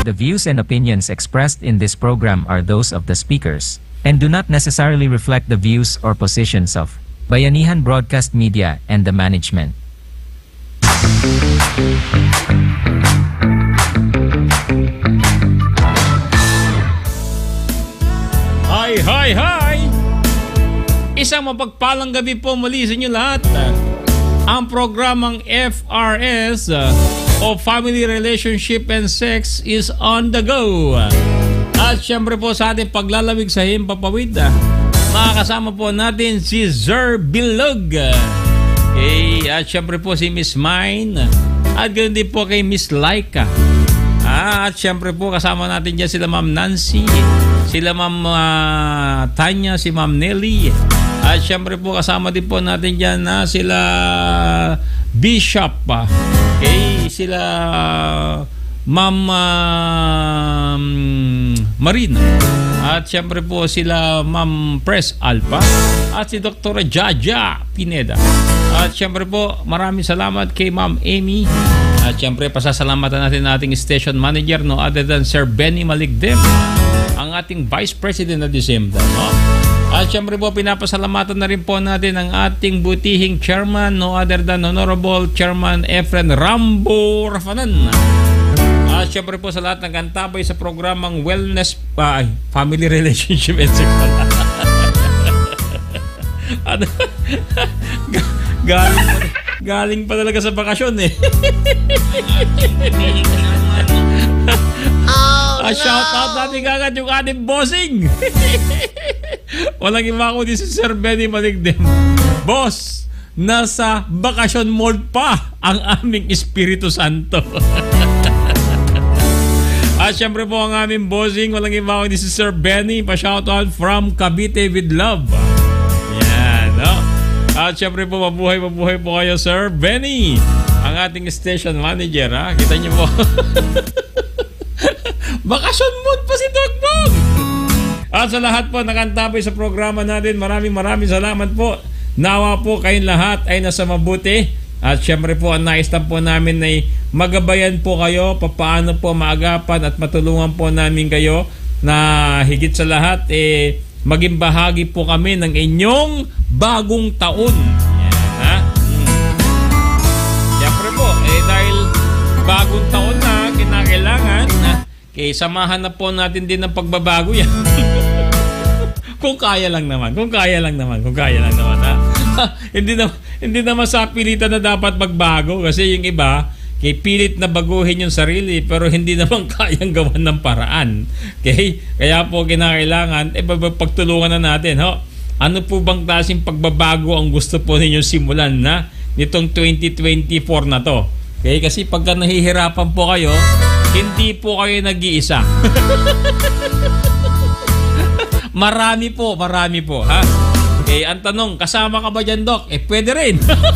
The views and opinions expressed in this program are those of the speakers and do not necessarily reflect the views or positions of Bayanihan Broadcast Media and the management. Hi! Isang mapagpalang gabi po muli sa inyo lahat. Ang programang FRS o Family Relationship and Sex is on the go. At syempre po sa ating paglalamig sa Himpapawid, makakasama po natin si Sir Bilog. At syempre po si Miss Mine. At ganoon din po kay Miss Laika. At syempre po kasama natin dyan sila Ma'am Nancy, sila Ma'am Tanya, si Ma'am Nelly. At syempre po kasama din po natin dyan na sila Bishop, sila Ma'am Marina. At syempre po sila Ma'am Press Alpha at si Dr. Jaja Pineda. At syempre po maraming salamat kay Ma'am Amy. At syempre pasasalamatan natin ang ating station manager, no other than Sir Benny Maligdem, ang ating Vice President at the same time. At syempre po pinapasalamatan na rin po natin ang ating butihing chairman, no other than Honorable Chairman Efren Rambo Rafanan. At syempre po sa lahat ng kantabay sa programang Wellness Family Relationship and Sex. Galing pa talaga sa bakasyon shout out natin agad yung ating bossing. Walang iba ko din si Sir Benny Maligdem. Boss, nasa bakasyon mode pa ang aming Espiritu Santo. At syempre po ang aming bossing, walang iba ko din si Sir Benny. Pa-shout out from Cavite with love. Yan, no? At syempre po mabuhay po kayo, Sir Benny, ang ating station manager, ha? Kita niyo po. Bakasyon mood pa si Dogbog. At sa lahat po nakantabay sa programa natin, maraming salamat po. Nawa po kayong lahat ay nasa mabuti. At syempre po ang nais po namin ay magabayan po kayo papaano po maagapan at matulungan po namin kayo na higit sa lahat maging bahagi po kami ng inyong bagong taon. Yan, ha? Syempre po dahil bagong taon na kinakailangan samahan na po natin din ng pagbabago yan. Kung kaya lang naman ha. hindi na masapilitan na dapat magbago kasi yung iba pilit na baguhin yung sarili pero hindi naman kayang gawan ng paraan. Okay? Kaya po kinakailangan pagtulungan na natin, ho. Ano po bang klaseng pagbabago ang gusto po ninyong simulan na nitong 2024 na to? Okay? Kasi pagka nahihirapan po kayo, hindi po kayo nag-iisa. Marami po, ha? Ang tanong, kasama ka ba dyan, Doc? Pwede rin.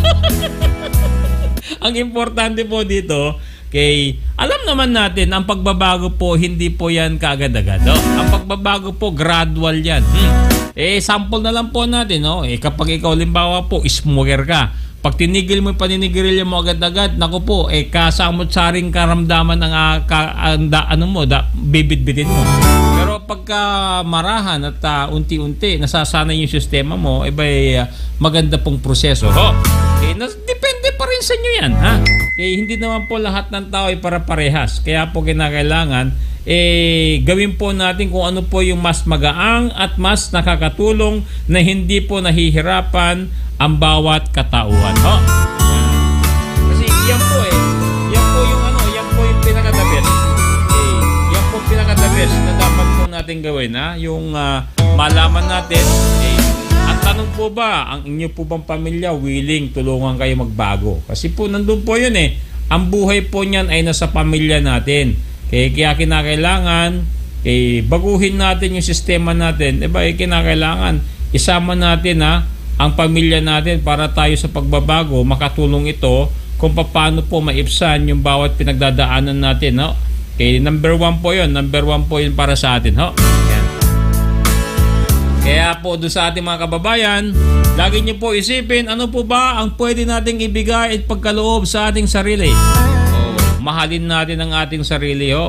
Ang importante po dito, alam naman natin, ang pagbabago po, hindi po yan kaagad-agad. No? Ang pagbabago po, gradual yan. Sample na lang po natin, no? Kapag ikaw, limbawa po, smoker ka, pag tinigil mo yung paninigirilyo mo agad-agad, naku po, kasamot-saring karamdaman ng bibit-bitin mo. Pero pagka marahan at unti-unti nasasanay yung sistema mo, maganda pong proseso. Depende pa rin sa inyo yan, ha? Hindi naman po lahat ng tao ay para-parehas. Kaya po kinakailangan, gawin po natin kung ano po yung mas magaang at mas nakakatulong na hindi po nahihirapan ang bawat katauhan. Kasi yan po yan po yung pinaka-the best. Yan po pinaka-the best na dapat po natin gawin, ha? Yung malaman natin, ang tanong po ba, ang inyo po bang pamilya willing tulungan kayo magbago? Kasi po nandun po yun ang buhay po niyan ay nasa pamilya natin. Kaya kinakailangan baguhin natin yung sistema natin. Kinakailangan isama natin ang pamilya natin para tayo sa pagbabago, makatulong ito kung paano po maibsan yung bawat pinagdadaanan natin, no? Number one po yun para sa atin, ho? Yan. Kaya po doon sa ating mga kababayan, lagi niyo po isipin, ano po ba ang pwede nating ibigay at pagkaloob sa ating sarili? Mahalin natin ang ating sarili, ho.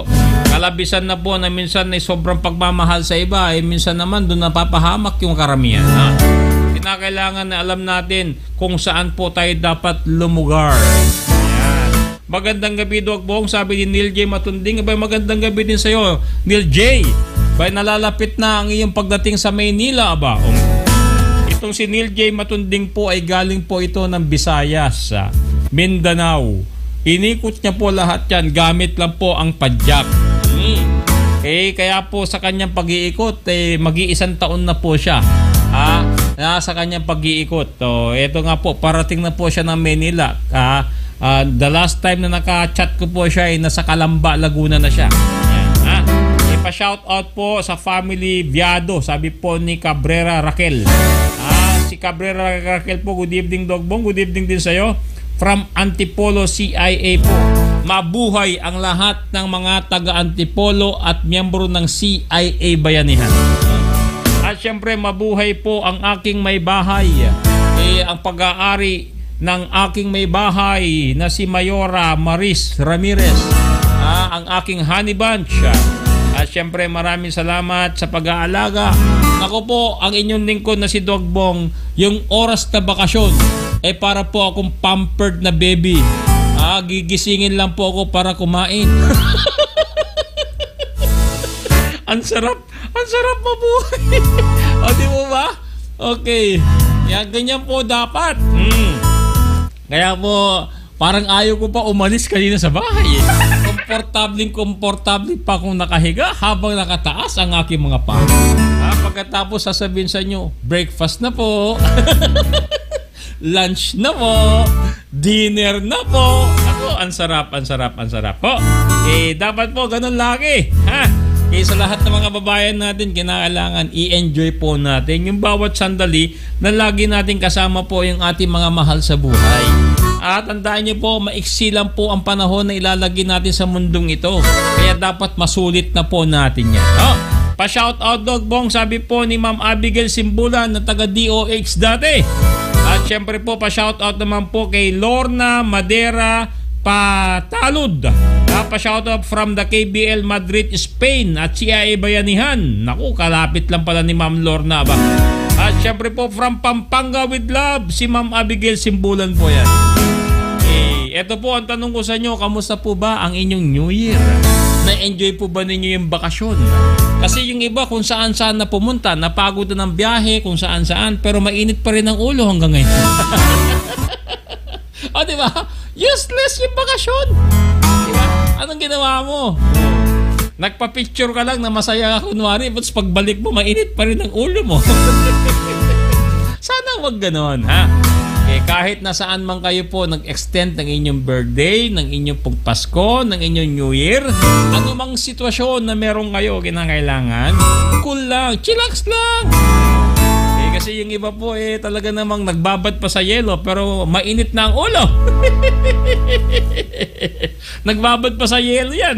Kalabisan na po na minsan ay sobrang pagmamahal sa iba, minsan naman doon napapahamak yung karamihan. Kinakailangan na alam natin kung saan po tayo dapat lumugar. Ayan. Magandang gabi, Doc Bong, sabi ni Neil J. Matunding. Abay, magandang gabi din sa'yo, Neil J. Abay, nalalapit na ang iyong pagdating sa Maynila, aba. Itong si Neil J. Matunding po ay galing po ito ng Visayas, Mindanao. Inikot niya po lahat yan, gamit lang po ang padyak. Kaya po sa kanyang pag-iikot, mag-iisang taon na po siya. Sa kanyang pag-iikot. Ito nga po, parating na po siya ng Manila. The last time na naka-chat ko po siya ay nasa Calamba, Laguna na siya. Pa-shoutout po sa family Viado, sabi po ni Cabrera Raquel. Si Cabrera Raquel po, good evening, Dog Bong. Good evening din sa'yo. From Antipolo, CIA po. Mabuhay ang lahat ng mga taga-Antipolo at miyembro ng CIA Bayanihan. At syempre, mabuhay po ang aking may bahay. Ang pag-aari ng aking may bahay na si Mayora Maris Ramirez. Ang aking honey bunch. At syempre, maraming salamat sa pag-aalaga. Ako po, ang inyong lingkod na si Dog Bong, yung oras na bakasyon, para po akong pampered na baby. Gigisingin lang po ako para kumain. Ang sarap mabuhay. Di mo ba? Okay. Yan, ganyan po dapat. Kaya po, parang ayaw ko pa umalis kanina sa bahay. Komportable pa akong nakahiga habang nakataas ang aking mga paa. Pagkatapos sasabihin sa inyo, breakfast na po. Lunch na po. Dinner na po. Ako, ang sarap po. Dapat po ganun lagi. Sa lahat ng mga babayan natin, kinakailangan i-enjoy po natin yung bawat sandali na lagi natin kasama po yung ating mga mahal sa buhay. At tandaan niyo po, maiksi lang po ang panahon na ilalagay natin sa mundong ito. Kaya dapat masulit na po natin yan. Pa-shoutout, Dog Bong, sabi po ni Ma'am Abigail Simbulan na taga DOH dati. At syempre po, pa-shoutout naman po kay Lorna Madera Patalud. Pa-shoutout from the KBL Madrid, Spain at CIA Bayanihan. Naku, kalapit lang pala ni Ma'am Lorna ba? At syempre po, from Pampanga with love, si Ma'am Abigail Simbulan po yan. Ito po ang tanong ko sa inyo, kamusta po ba ang inyong New Year? Na-enjoy po ba ninyo yung bakasyon? Kasi yung iba kung saan-saan na pumunta, napagod na ng biyahe kung saan-saan, pero mainit pa rin ang ulo hanggang ngayon. Diba? Useless yung bakasyon. Diba? Anong ginawa mo? Nagpa-picture ka lang na masaya ka kunwari, but pagbalik mo, mainit pa rin ang ulo mo. Sana wag ganon, kahit nasaan man kayo po nag-extend ng inyong birthday, ng inyong Pasko, ng inyong New Year, anumang sitwasyon na meron kayo kinakailangan, cool lang, chillax lang. Kasi yung iba po talaga namang nagbabad pa sa yelo pero mainit na ang ulo. Nagbabad pa sa yelo yan,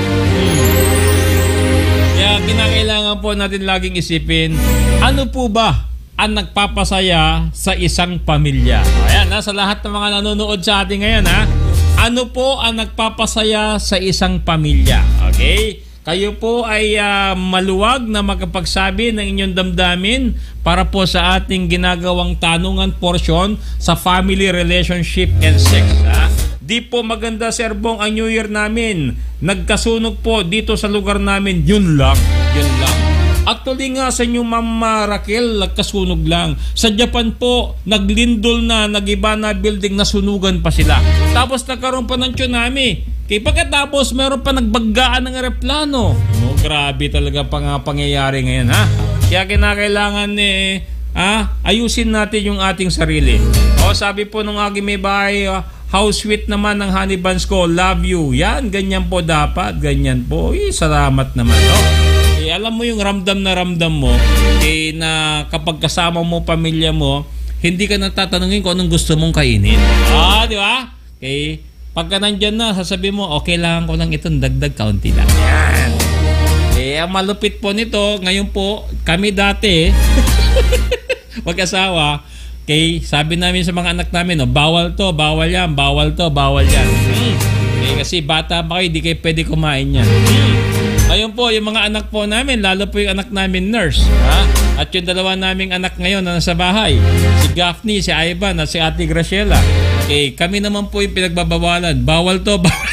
Kaya kinakailangan po natin laging isipin, ano po ba ang nagpapasaya sa isang pamilya? Ayan, sa lahat ng mga nanonood sa atin ngayon, ano po ang nagpapasaya sa isang pamilya? Okay? Kayo po ay maluwag na makapagsabi ng inyong damdamin para po sa ating ginagawang tanungan portion sa family relationship and sex. Di po maganda, Sir Bong, ang New Year namin. Nagkasunog po dito sa lugar namin. Yun lang. Actually nga sa inyo, Ma'am Raquel, nagkasunog lang. Sa Japan po, naglindol na, nagiba na building, nasunugan pa sila. Tapos nagkaroon pa ng tsunami. Pagkatapos, meron pa nagbaggaan ng eroplano. Grabe talaga pangyayari ngayon, Kaya kinakailangan ayusin natin yung ating sarili. Sabi po nung aking may bahay, how sweet naman ng honey buns ko, love you. Yan, ganyan po dapat, ganyan po. Salamat naman, alam mo yung ramdam na ramdam mo na kapag kasama mo pamilya mo, hindi ka natatanungin kung anong gusto mong kainin. Di ba? Pagka nandyan na, sasabihin mo, okay lang ko lang itong dagdag kaunti lang. Yan. Ang malupit po nito, ngayon po, kami dati, mag-asawa, sabi namin sa mga anak namin, bawal to, bawal yan, bawal to, bawal yan. Kasi bata pa kayo, di kayo pwede kumain yan. Ngayon po, yung mga anak po namin, lalo po yung anak namin nurse. Ha? At yung dalawa naming anak ngayon na nasa bahay, si Gaffney, si Ivan, at si Ate Graciela. Okay, kami naman po yung pinagbabawalan. Bawal to, bawal.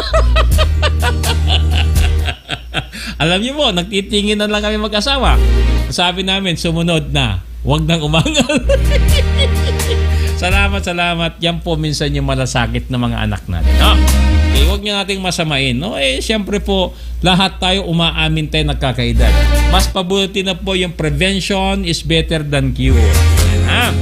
Alam niyo po, nagtitingin na lang kami mag-asawa. Sabi namin, sumunod na. Huwag nang umangal. Salamat. Yan po minsan yung malasakit ng mga anak natin. No? Okay, huwag niyo nating masamain. No? Siyempre po, lahat tayo umaamin tayo nagkakaedad. Mas pabuti na po yung prevention is better than cure. Yan,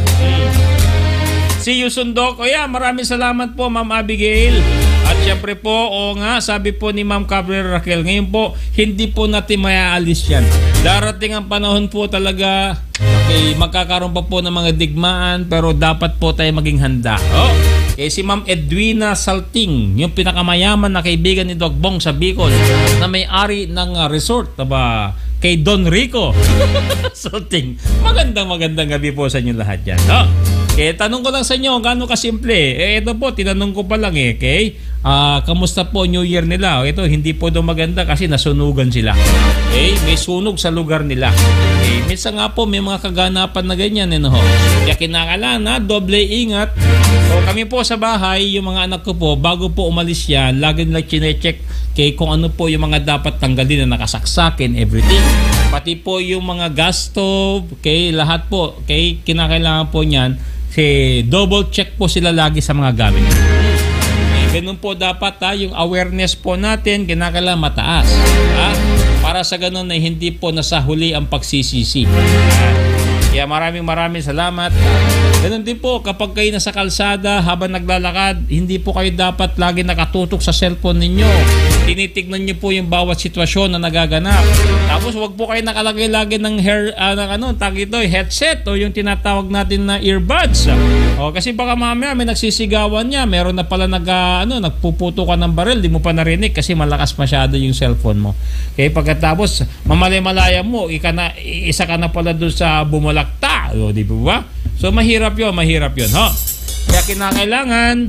See you soon, Doc. Maraming salamat po, Ma'am Abigail. At syempre po, sabi po ni Ma'am Cabrera Raquel, ngayon po, hindi po natin mayaalis yan. Darating ang panahon po talaga, magkakaroon pa po ng mga digmaan, pero dapat po tayo maging handa. Si Ma'am Edwina Salting, yung pinakamayaman na kaibigan ni Doc Bong sa Bicol, na may-ari ng resort, kay Don Rico. Salting. Magandang gabi po sa inyo lahat yan. Tanong ko lang sa inyo, gaano kasimple? Ito po, tinanong ko pa lang okay? Kamusta po New Year nila? Ito, hindi po daw maganda kasi nasunugan sila. May sunog sa lugar nila. Minsan nga po, may mga kaganapan na ganyan. Kaya kinakailangan doble ingat. So, kami po sa bahay, yung mga anak ko po, bago po umalis yan, lagi nila chinecheck kung ano po yung mga dapat tanggalin na nakasaksakin, everything. Pati po yung mga gas stove, lahat po, kinakailangan po niyan, double check po sila lagi sa mga gamit. Ganun po dapat yung awareness po natin kinakailangan mataas. Para sa ganun na hindi po nasahuli ang pagsisisi. Kaya maraming salamat. Ganun din po kapag kayo nasa kalsada habang naglalakad, hindi po kayo dapat lagi nakatutok sa cellphone ninyo. Tinitignan niyo po yung bawat sitwasyon na nagaganap. Tapos wag po kayo nakalagay lagi ng headset o yung tinatawag natin na earbuds. Kasi baka mamaya may nagsisigawan niya, meron na pala nagpuputo ka ng baril, di mo pa narinig kasi malakas masyado yung cellphone mo. Pagkatapos mamalay-malaya mo, isa ka na pala doon sa bumalakta, di ba? So mahirap yun. Kaya kinakailangan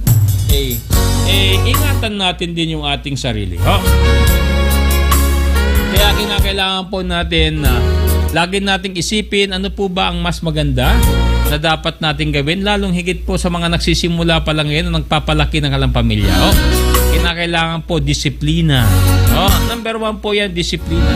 ingatan natin din yung ating sarili. Kaya kinakailangan po natin lagi nating isipin ano po ba ang mas maganda na dapat nating gawin, lalong higit po sa mga nagsisimula pa lang ngayon na nagpapalaki ng kalang pamilya. Kinakailangan po disiplina. Number 1 po yan, disiplina.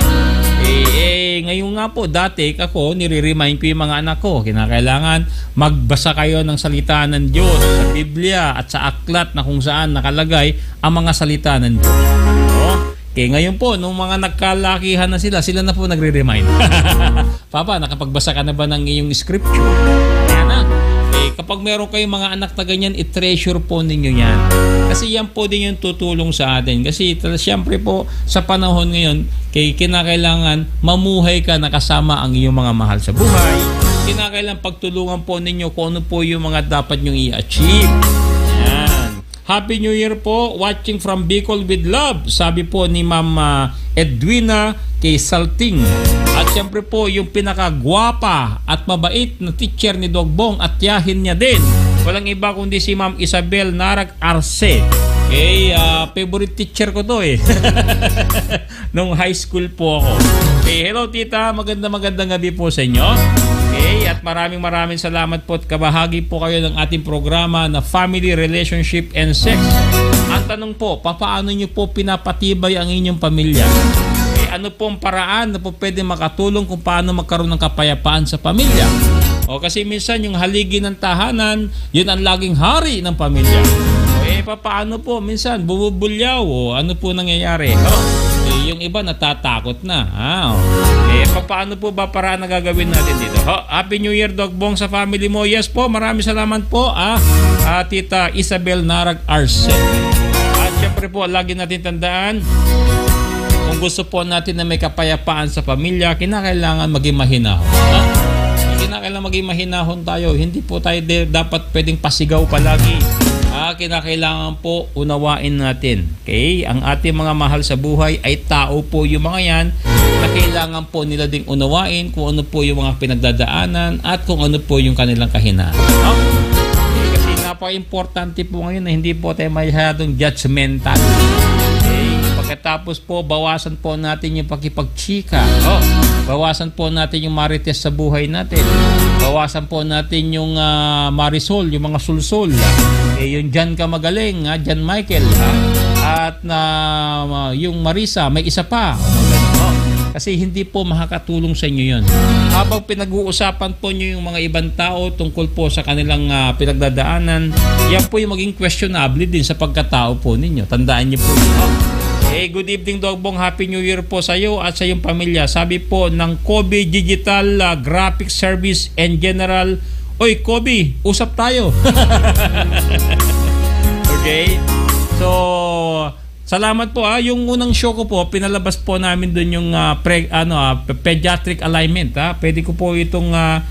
Ngayon nga po, dati ako, nire-remind ko yung mga anak ko, kinakailangan magbasa kayo ng salita ng Diyos sa Biblia at sa aklat na kung saan nakalagay ang mga salita ng Diyos. Ngayon po, nung mga nagkalakihan na sila na po nagre-remind. Papa, nakapagbasa ka na ba ng iyong scripture? Kaya na. Kapag meron kayong mga anak na ganyan, i-treasure po ninyo yan. Kasi yan po din yung tutulong sa atin. Kasi siyempre po, sa panahon ngayon, kinakailangan mamuhay ka na kasama ang iyong mga mahal sa buhay. Kinakailangan pagtulungan po ninyo kung ano po yung mga dapat nyong i-achieve. Yan. Happy New Year po, watching from Bicol with love. Sabi po ni Ma'am Edwina kay Salting. At siyempre po, yung pinakagwapa at mabait na teacher ni Doc Bong at tiyahin niya din. Walang iba kundi si Ma'am Isabel Narag Arce. Favorite teacher ko to nung high school po ako. Hello tita, magandang gabi po sa inyo. At maraming salamat po at kabahagi po kayo ng ating programa na Family, Relationship and Sex. Ang tanong po, paano nyo po pinapatibay ang inyong pamilya? Ano po ang paraan na po pwede makatulong kung paano magkaroon ng kapayapaan sa pamilya? Kasi minsan yung haligi ng tahanan, yun ang laging hari ng pamilya. Paano po? Minsan bubulyaw ano po nangyayari? Yung iba natatakot na. Paano po ba paraan na gagawin natin dito? Happy New Year, Doc Bong, sa family mo. Yes po, maraming salamat po. Tita Isabel Narag Arce. At syempre po, lagi natin tandaan, kung gusto po natin na may kapayapaan sa pamilya, kinakailangan maging mahinahon. Kinakailangan maging mahinahon tayo. Hindi po tayo dapat pwedeng pasigaw palagi. Kinakailangan po unawain natin. Ang ating mga mahal sa buhay ay tao po yung mga yan na kailangan po nila ding unawain kung ano po yung mga pinagdadaanan at kung ano po yung kanilang kahinaan. Kasi napaka-importante po ngayon na hindi po tayo masyadong judgmental. Pagkat tapos po bawasan po natin yung pakipagchika. Bawasan po natin yung marites sa buhay natin. Bawasan po natin yung marisol, yung mga sulsol. Yung Jan ka magaling, Jan Michael. At yung Marisa, may isa pa. Kasi hindi po makakatulong sa inyo yun. Habang pinag-uusapan po nyo yung mga ibang tao tungkol po sa kanilang pinagdadaanan, yan po yung maging questionable din sa pagkatao po ninyo. Tandaan nyo po yun. Good evening, Dogbong. Happy New Year po sa iyo at sa iyong pamilya. Sabi po ng Kobe Digital Graphic Service and General. Oy, Kobe, usap tayo. Okay? So, salamat po. Yung unang show ko po, pinalabas po namin doon yung pediatric alignment. Pwede ko po itong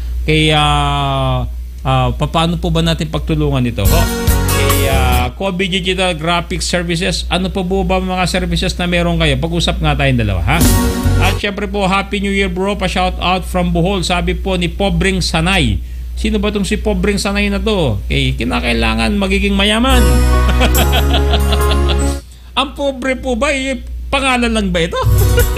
paano po ba natin pagtulungan ito? Kobe Digital Graphic Services. Ano po ba mga services na meron kayo? Pag-usap nga tayong dalawa, ha? At syempre po, Happy New Year bro. Pa-shout out from Bohol. Sabi po ni Pobreng Sanay. Sino ba itong si Pobreng Sanay na to? Kinakailangan magiging mayaman. Ang pobre po ba, pangalan lang ba ito?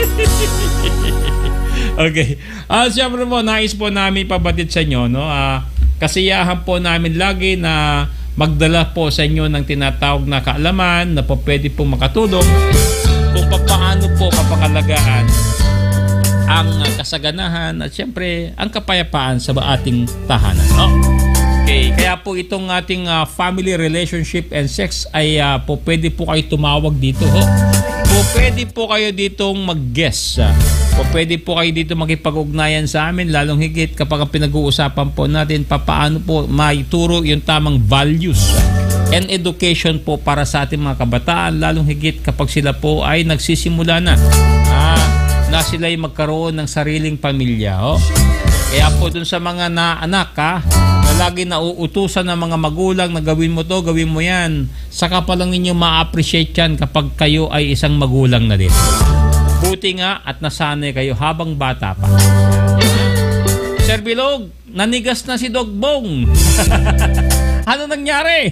Okay. Siyempre po, nais po namin pabatid sa inyo, no? Kasiyahan po namin lagi na magdala po sa inyo ng tinatawag na kaalaman na po pwede po makatulong kung paano po kapangalagaan ang kasaganahan at siyempre ang kapayapaan sa ating tahanan, no? Okay, kaya po itong ating family relationship and sex ay po pwede po kayo tumawag dito, ho. Po pwede po kayo ditong mag-guest. Po pwede po kayo dito makipag-ugnayan sa amin, lalong higit kapag ang pinag-uusapan po natin paano po maituro yung tamang values and education po para sa ating mga kabataan, lalong higit kapag sila po ay nagsisimula na sila ay magkaroon ng sariling pamilya, ho. Kaya po dun sa mga anak na lagi nauutusan ng mga magulang na gawin mo to, gawin mo yan, saka pa lang ninyo ma-appreciate yan kapag kayo ay isang magulang na din. Buti nga at nasanay kayo habang bata pa. Sir Bilog, nanigas na si Dogbong. Ano nangyari?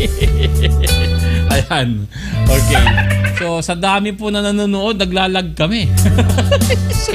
Ayan. Okay. So, sa dami po na nanonood, naglalag kami. So,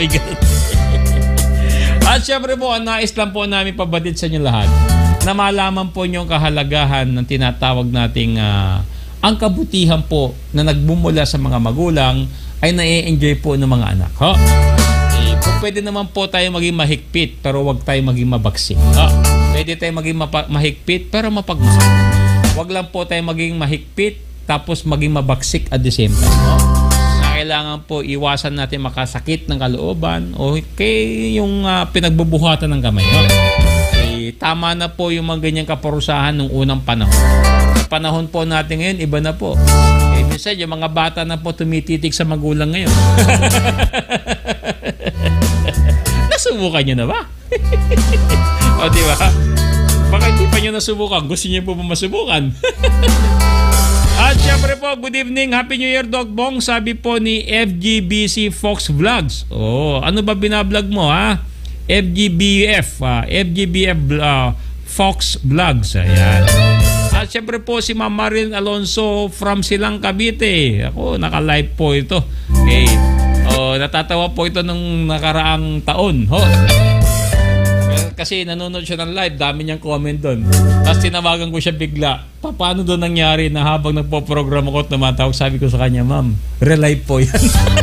at syempre po, nais lang po namin pabatid sa inyo lahat na malaman po nyo ang kahalagahan ng tinatawag nating ang kabutihan po na nagbumula sa mga magulang ay na-enjoy po ng mga anak. Kung pwede naman po tayo maging mahigpit pero wag tayo maging mabagsik. Pwede tayo maging mahigpit pero mapagmahal. Wag lang po tayo maging mahigpit tapos maging mabagsik at the same time. Kailangan po iwasan natin makasakit ng kalooban o yung pinagbubuhatan ng kamay. Tama na po yung mga ganyang kaparusahan ng unang panahon. Sa panahon po natin ngayon, iba na po. Minsan yung mga bata na po tumititig sa magulang ngayon. Nasubukan nyo na ba? O diba? Baka hindi pa nyo nasubukan. Gusto nyo po ba masubukan? At syempre po, good evening, Happy New Year, Dogbong. Sabi po ni FGBC Fox Vlogs. Ano ba binablog mo, ha? FGBF Fox Vlogs. Ayan. At syempre po si Ma'am Marilyn Alonso from Silang Cavite. Ako, naka-live po ito. Okay. Natatawa po ito nung nakaraang taon. Kasi nanonood siya ng live, dami niyang comment doon. Tapos tinawagan ko siya bigla. Paano doon nangyari na habang nagpo-program ako at tumatawag, sabi ko sa kanya, ma'am, relive po yan.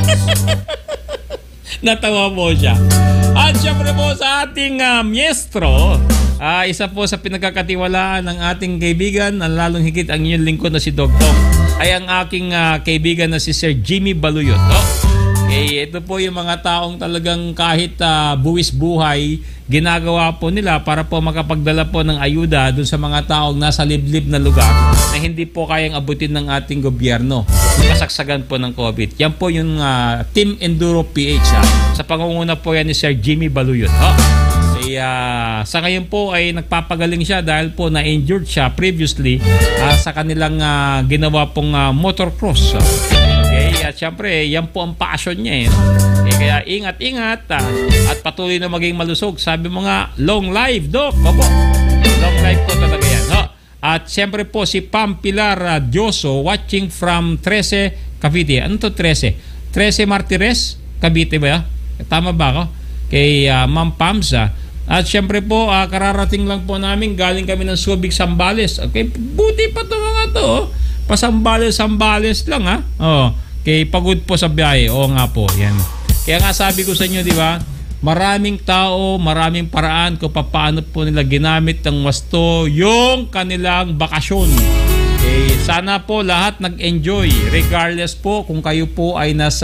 Natawa po siya. At syempre po sa ating miestro, isa po sa pinagkakatiwalaan ng ating kaibigan, ang lalong higit ang inyong lingkod na si Dogtong, ay ang aking kaibigan na si Sir Jimmy Baluyot. Ito po yung mga taong talagang kahit buwis buhay, ginagawa po nila para po makapagdala po ng ayuda dun sa mga taong nasa liblib na lugar na hindi po kayang abutin ng ating gobyerno. Kasagsagan po ng COVID. Yan po yung Team Enduro PH. Sa pangunguna po yan ni Sir Jimmy Baluyot. Sa ngayon po ay nagpapagaling siya dahil po na-injured siya previously sa kanilang ginawa pong motocross. At syempre, yan po ang passion niya. Kaya ingat-ingat at patuloy na maging malusog. Sabi mo nga, long life, Doc. Opo. Long life po talaga yan. At syempre po si Pam Pilar Dioso watching from 13 Cavite. Ano to 13? 13 Martires, Cavite ba? Tama ba ako? Kay Ma'am Pamsa. At syempre po, kararating lang po namin, galing kami ng Subic, Sambales. Okay, buti pa to mga to. Pasambales lang ha. Oh, kay pagod po sa biyahe. Oo nga po, yan. Kaya nga sabi ko sa inyo, di ba? Maraming tao, maraming paraan kung paano po nila ginamit ng wasto yung kanilang bakasyon. Sana po lahat nag-enjoy regardless po kung kayo po ay nasa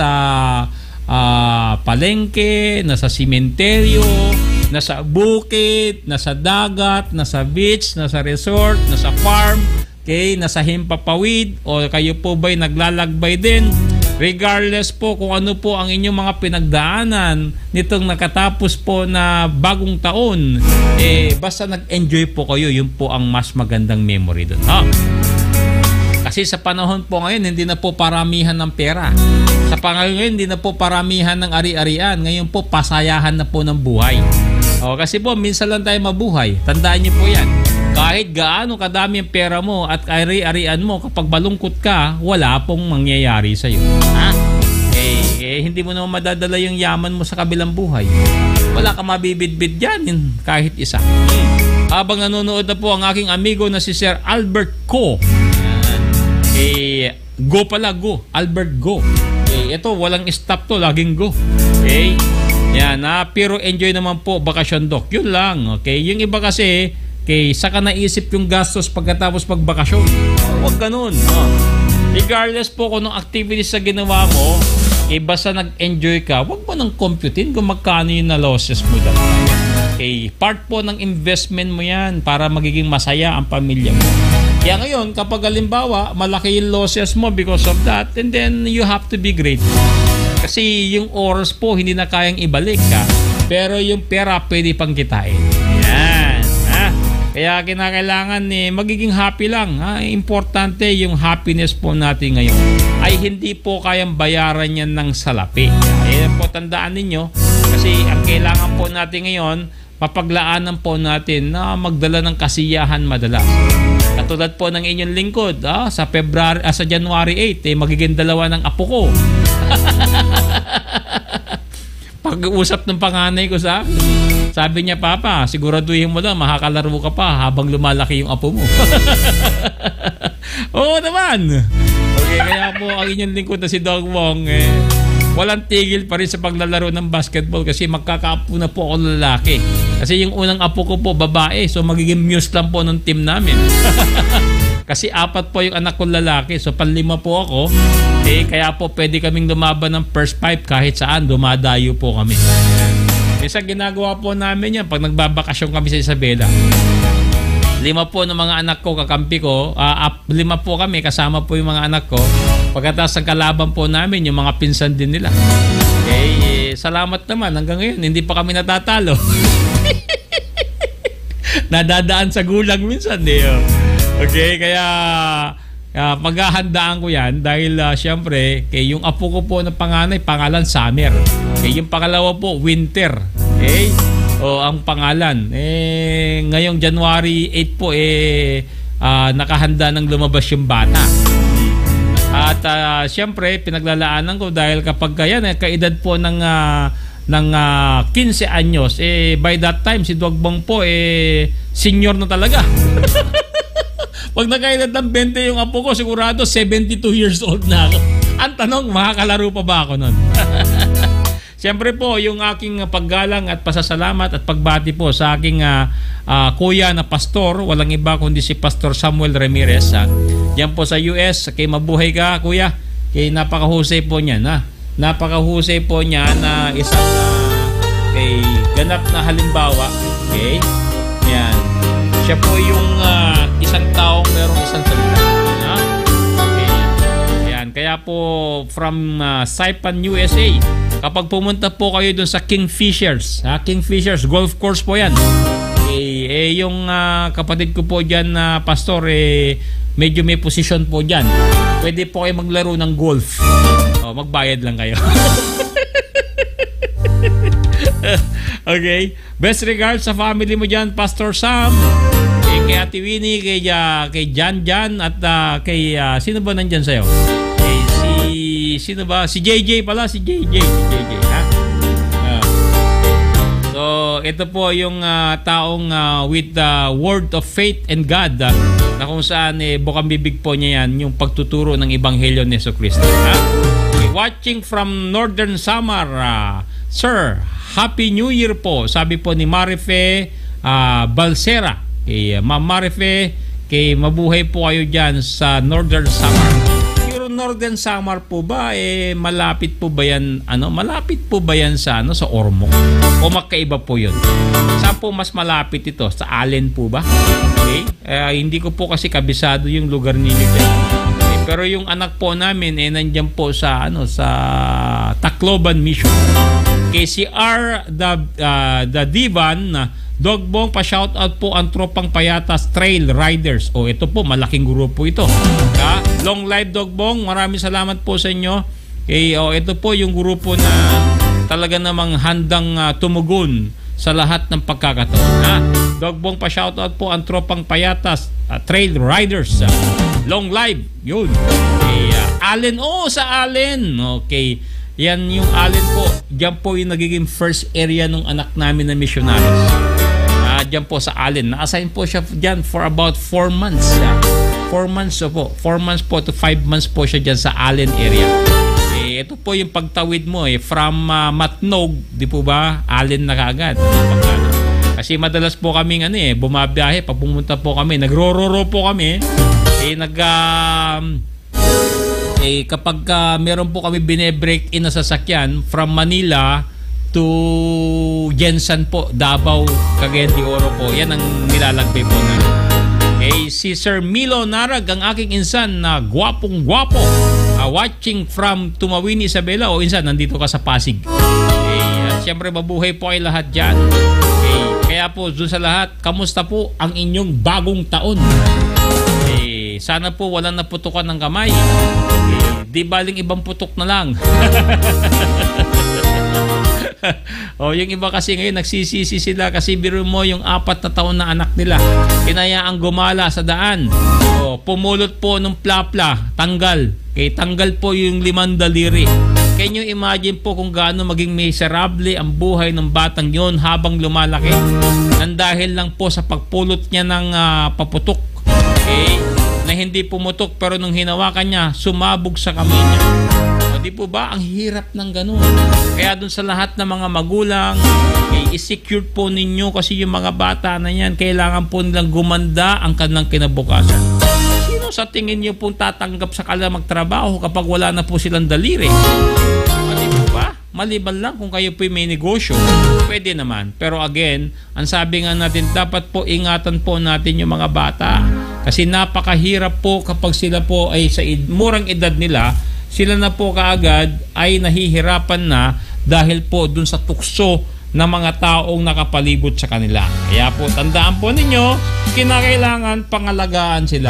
palengke, nasa simenteryo, nasa bukid, nasa dagat, nasa beach, nasa resort, nasa farm, nasa himpapawid, o kayo po ba'y naglalagbay din. Regardless po kung ano po ang inyong mga pinagdaanan nitong nakatapos po na bagong taon, basta nag-enjoy po kayo, yun po ang mas magandang memory doon. Kasi sa panahon po ngayon, hindi na po paramihan ng pera. Sa panahon ngayon, hindi na po paramihan ng ari-arian. Ngayon po, pasayahan na po ng buhay. Kasi po, minsan lang tayo mabuhay. Tandaan niyo po yan. Kahit gaano kadami ang pera mo at ari-arian mo, kapag balungkot ka, wala pong mangyayari sa'yo. Hindi mo naman madadala yung yaman mo sa kabilang buhay. Wala ka mabibidbid dyan, kahit isa. Habang nanonood na po ang aking amigo na si Sir Albert Go. Go pala, Go. Albert Go. Ito, walang stop to. Laging go. Yan, pero enjoy naman po, bakasyon, Doc. Yun lang. Okay? Yung iba kasi, saka naisip yung gastos pagkatapos magbakasyon. Huwag ganun. Regardless po kung anong activities sa ginawa mo, basta nag-enjoy ka, huwag mo nang computein kung magkano yung na-losses mo dyan. Part po ng investment mo yan para magiging masaya ang pamilya mo. Kaya ngayon, kapag halimbawa, malaki yung losses mo because of that, and then you have to be grateful. Kasi yung oras po, hindi na kayang ibalik ka. Pero yung pera, pwede pang kitain. Yan. Kaya kinakailangan magiging happy lang. Importante yung happiness po natin ngayon. Ay hindi po kayang bayaran yan ng salapi. Kaya po tandaan ninyo, kasi ang kailangan po natin ngayon, papaglaanan po natin na magdala ng kasiyahan madalas. Katulad po ng inyong lingkod, sa January 8, magiging dalawa ng apo ko. Pag-uusap ng panganay ko sa akin, sabi niya, Papa, siguraduhin mo lang, makakalaro ka pa habang lumalaki yung apo mo. Oo naman. Okay, kaya po ang inyong lingkod na si Dog Wong, walang tigil pa rin sa paglalaro ng basketball kasi magkakaapo na po ako lalaki. Kasi yung unang apo ko po babae, so magiging muse lang po ng team namin. Kasi 4 po yung anak ko lalaki, so 5 po ako. Kaya po pwede kaming lumaban ng first 5 kahit saan, dumadayo po kami. Minsan ginagawa po namin yan pag nagbabakasyon kami sa Isabela. 5 po ng mga anak ko, kakampi ko, 5 po kami, kasama po yung mga anak ko. Pagkatapos ng kalaban po namin, yung mga pinsan din nila. Salamat naman, hanggang ngayon, hindi pa kami natatalo. Nadadaan sa gulang minsan. Okay, kaya paghahandaan ko yan dahil syempre, yung apo ko po na panganay, pangalan Summer. Yung pangalawa po, Winter. Ang pangalan. Ngayong January 8 po, nakahanda ng lumabas yung bata. At syempre, pinaglalaanan ko dahil kapag kaedad po ng 15 anyos, by that time, si Duagbang po, senior na talaga. Pag nakaedad ng 20 yung apo ko, sigurado 72 years old na ako. Ang tanong, makakalaro pa ba ako nun? Siyempre po, yung aking paggalang at pasasalamat at pagbati po sa aking kuya na pastor, walang iba kundi si Pastor Samuel Ramirez. Yan po sa US, kay mabuhay ka kuya, kay napakahusay po niyan. Napakahusay po niya na isang kay ganap na halimbawa. Okay? Yan. Siya po yung isang taong merong isang salita. Okay. Yan. Kaya po from Saipan, USA, kapag pumunta po kayo dun sa Kingfishers, Kingfishers Golf Course po yan. Yung kapatid ko po dyan na pastor, medyo may position po dyan. Pwede po kayo maglaro ng golf. Magbayad lang kayo. Okay. Best regards sa family mo dyan, Pastor Sam, kay Ate Winnie, kay Jan Jan, at kay sino ba nandyan sa'yo? Si sino ba? Si JJ pala, si JJ, ha? So, ito po yung taong with the word of faith and God na kung saan bukang bibig po niya yan yung pagtuturo ng Ebanghelyo ni Jesucristo. Watching from Northern Samar, Sir, Happy New Year po. Sabi po ni Marife Balsera. Kay Ma'am Marife, kay mabuhay po kayo dyan sa Northern Samar. Pero Northern Samar po ba, malapit po ba yan, malapit po ba yan sa, sa Ormoc? O magkaiba po yun? Saan po mas malapit ito? Sa Allen po ba? Okay? Hindi ko po kasi kabisado yung lugar ninyo dyan. Okay? Pero yung anak po namin, nandyan po sa, sa Tacloban Mission. KCR, the Divan, Dogbong, pa-shoutout po ang tropang Payatas Trail Riders. Ito po, malaking grupo ito. Long live Dogbong, maraming salamat po sa inyo. Ito po yung grupo na talaga namang handang tumugon sa lahat ng pagkakataon. Dogbong, pa-shoutout po ang tropang Payatas Trail Riders. Long live, yun. Allen, sa Allen. Okay, yan yung Allen po. Diyan po yung nagiging first area ng anak namin na missionaries. Diyan po sa Allen. Na-assign po siya diyan for about 4 months. 4 months po. 4 months po to 5 months po siya diyan sa Allen area. Ito po yung pagtawid mo from Matnog, di po ba? Allen na kaagad. Kasi madalas po kaming bumabiyahe, pag pumunta po kami, nagrororo po kami. Kapag meron po kami bine-break in na sasakyan from Manila to Jensen po, Davao, Cagayan de Oro po. Yan ang nilalagay po na. Si Sir Milo Narag, ang aking insan na gwapong-gwapo, watching from Tumawin, Isabela. Insan, nandito ka sa Pasig. At syempre, mabuhay po ay lahat dyan. Kaya po, dun sa lahat, kamusta po ang inyong bagong taon? Sana po walang naputukan ng kamay. Di baling ibang putok na lang. Yung iba kasi ngayon nagsisisi sila kasi biro mo yung 4 na taon na anak nila inayaang gumala sa daan. Pumulot po ng plapla, tanggal. Tanggal po yung 5 daliri. Can you imagine po kung gaano maging miserable ang buhay ng batang yon habang lumalaki? Nang dahil lang po sa pagpulot niya ng paputok. Na hindi pumutok pero nung hinawakan niya, sumabog sa kamay niya. Di po ba? Ang hirap ng ganun. Kaya dun sa lahat ng mga magulang, i-secure po ninyo kasi yung mga bata na yan, kailangan po nilang gumanda ang kanilang kinabukasan. Sino sa tingin nyo pong tatanggap sa kanila magtrabaho kapag wala na po silang daliri? Di po ba? Maliban lang kung kayo po may negosyo, pwede naman. Pero again, ang sabi nga natin, dapat po ingatan po natin yung mga bata. Kasi napakahirap po kapag sila po ay sa murang edad nila, sila na po kaagad ay nahihirapan na dahil po dun sa tukso ng mga taong nakapalibot sa kanila. Kaya po tandaan po ninyo, kinakailangan pangalagaan sila.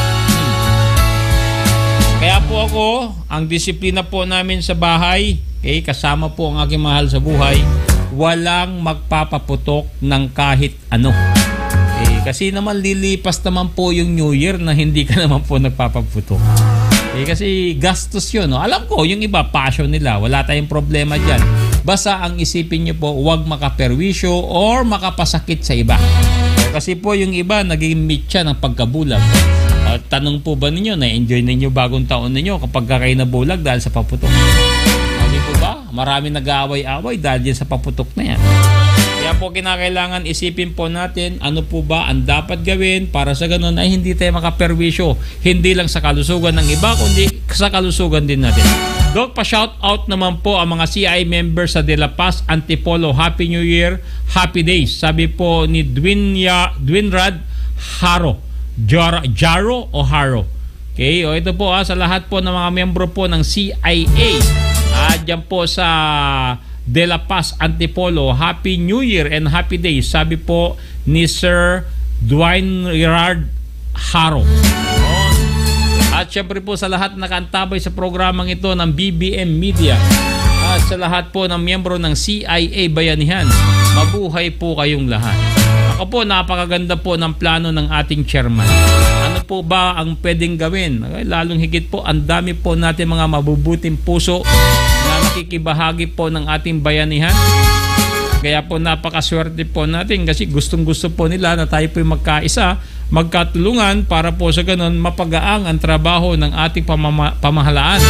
Kaya po ako, ang disiplina po namin sa bahay, kasama po ang aking mahal sa buhay, walang magpapaputok ng kahit ano. Kasi naman lilipas naman po yung New Year na hindi ka naman po nagpapaputok. Kasi gastos yun. Alam ko, yung iba, passion nila. Wala tayong problema dyan. Basta ang isipin nyo po, huwag makaperwisyo or makapasakit sa iba. Kasi po yung iba, naging mitya ng pagkabulag. Tanong po ba ninyo, na-enjoy ninyo bagong taon ninyo kapag kayo nabulag dahil sa paputok? Hindi po ba? Marami nag-aaway-away dahil dyan sa paputok na yan. Kaya po kinakailangan isipin po natin ano po ba ang dapat gawin para sa ganun ay hindi tayo makaperwisyo. Hindi lang sa kalusugan ng iba kundi sa kalusugan din natin. Dok, pa-shout out naman po ang mga CI members sa De La Paz, Antipolo. Happy New Year, Happy Days. Sabi po ni Dwinrad Haro. Jaro o Haro. Okay, ito po sa lahat po ng mga miyembro po ng CIA. Diyan po sa De La Paz, Antipolo, Happy New Year and Happy Days. Sabi po ni Sir Dwinrad Haro. At syempre po sa lahat na nakaantabay sa programang ito ng BBM Media at sa lahat po ng miyembro ng CIA Bayanihan, mabuhay po kayong lahat. Ako po, napakaganda po ng plano ng ating chairman. Ano po ba ang pwedeng gawin? Lalong higit po, ang dami po natin mga mabubuting puso na nakikibahagi po ng ating bayanihan. Kaya po napakaswerte po natin kasi gustong-gusto po nila na tayo po magkaisa, magkatulungan para po sa ganun mapagaang ang trabaho ng ating pamahalaan.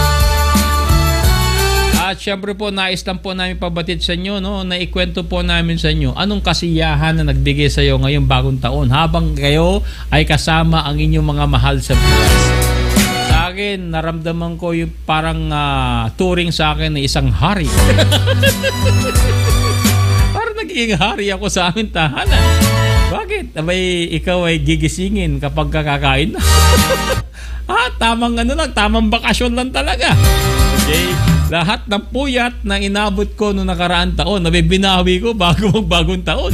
At syempre po, nais lang po namin pabatid sa inyo, no? Naikwento po namin sa inyo anong kasiyahan na nagbigay sa iyo ngayong bagong taon habang kayo ay kasama ang inyong mga mahal sa buhay. Sa akin, naramdaman ko yung parang turing sa akin na isang hari. Parang naging hari ako sa aming tahanan. Bakit? Abay, ikaw ay gigisingin kapag kakakain na. Tamang tamang bakasyon lang talaga. Okay? Lahat ng puyat na inabot ko noong nakaraan taon, nabibinawi ko bago magbagong taon.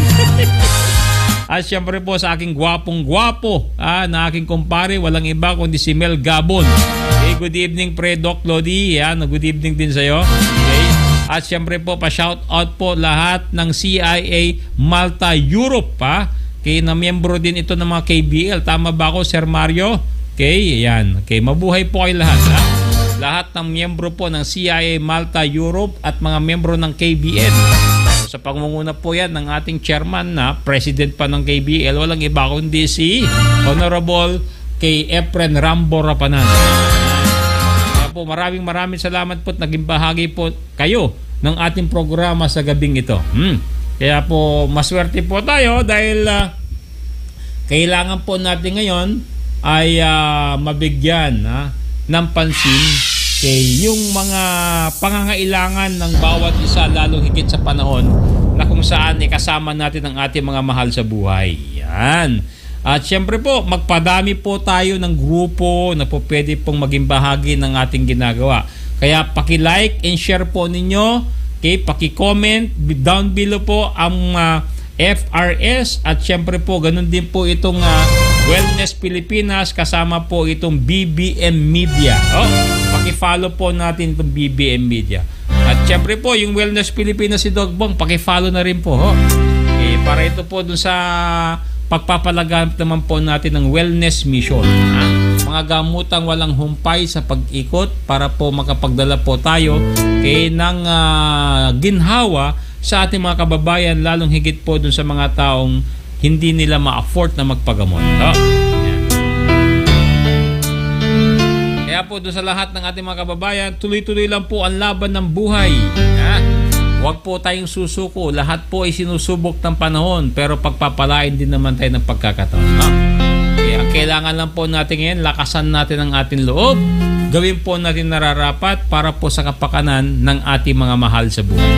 At syempre po sa aking gwapong-gwapo na aking kumpare, walang iba kundi si Mel Gabon. Okay, good evening pre Doc Lodi. Good evening din sa'yo. Okay. At syempre po pa-shout out po lahat ng CIA Malta Europe. Okay, na miyembro din ito ng mga KBL. Tama ba ako, Sir Mario? Okay, yan. Okay, mabuhay po kayo lahat. Lahat ng miyembro po ng CIA Malta Europe at mga miyembro ng KBL. Sa pangunguna po yan ng ating chairman na president pa ng KBL, walang iba kundi si Honorable kay Efren Rambo Rapanan. Kaya po maraming salamat po at naging bahagi po kayo ng ating programa sa gabing ito. Kaya po maswerte po tayo dahil kailangan po natin ngayon ay mabigyan ng pansin kay yung mga pangangailangan ng bawat isa, lalong higit sa panahon na kung saan kasama natin ang ating mga mahal sa buhay. Yan. At syempre po, magpadami po tayo ng grupo na po pwede pong maging bahagi ng ating ginagawa. Kaya paki-like and share po ninyo, okay, paki-comment down below po ang FRS at syempre po ganun din po itong Wellness Pilipinas kasama po itong BBM Media. Paki-follow po natin itong BBM Media. At syempre po yung Wellness Pilipinas si Dogbong, paki-follow na rin po. Para ito po dun sa pagpapalaganap naman po natin ng wellness mission. Mga gamutang walang humpay sa pag-ikot para po makapagdala po tayo ng ginhawa sa ating mga kababayan, lalong higit po dun sa mga taong hindi nila ma-afford na magpagamot. Kaya po doon sa lahat ng ating mga kababayan, tuloy-tuloy lang po ang laban ng buhay. Huwag po tayong susuko. Lahat po ay sinusubok ng panahon, pero pagpapalain din naman tayo ng pagkakataon. Kaya kailangan lang po natin ngayon, lakasan natin ang ating loob. Gawin po natin nararapat para po sa kapakanan ng ating mga mahal sa buhay.